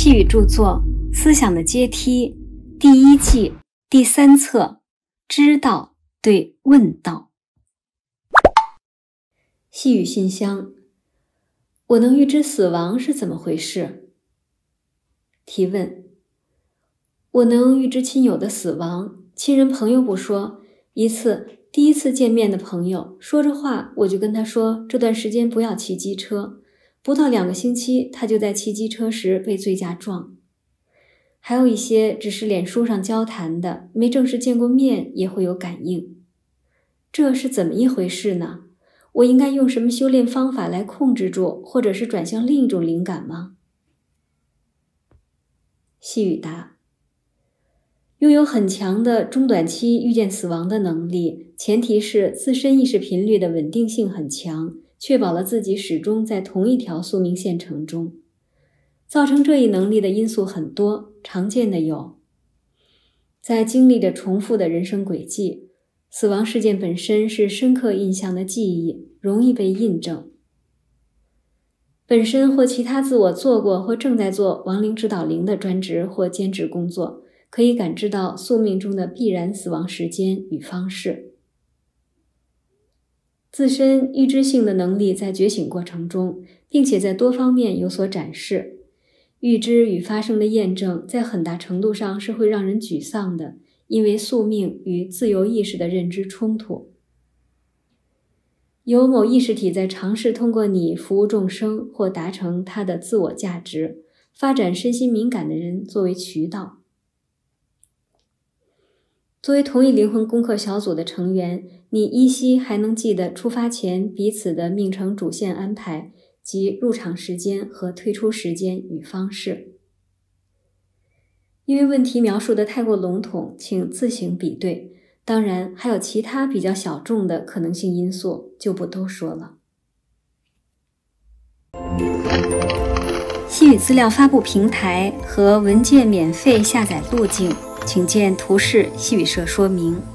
细语著作《思想的阶梯》第1季第3册，知道对问道。细语信箱：我能预知死亡是怎么回事？提问：我能预知亲友的死亡，亲人朋友不说，第一次见面的朋友说着话，我就跟他说这段时间不要骑机车，不到2个星期，他就在骑机车时被醉驾撞。还有一些只是脸书上交谈的，没正式见过面也会有感应。这是怎么一回事呢？我应该用什么修炼方法来控制住，或者是转向另一种灵感吗？细语答：拥有很强的中短期预见死亡的能力，前提是自身意识频率的稳定性很强，确保了自己始终在同一条宿命线程中。造成这一能力的因素很多，常见的有：在经历着重复的人生轨迹，死亡事件本身是深刻印象的记忆，容易被印证；本身或其他自我做过或正在做亡灵指导灵的专职或兼职工作，可以感知到宿命中的必然死亡时间与方式。自身预知性的能力在觉醒过程中，并且在多方面有所展示。预知与发生的验证在很大程度上是会让人沮丧的，因为宿命与自由意识的认知冲突。有某意识体在尝试通过你服务众生或达成他的自我价值，发展身心敏感的人作为渠道。作为同一灵魂功课小组的成员，你依稀还能记得出发前彼此的命程主线安排及入场时间和退出时间与方式。因为问题描述得太过笼统，请自行比对。当然，还有其他比较小众的可能性因素，就不都说了。细语资料发布平台和文件免费下载路径，请见图示细语社说明。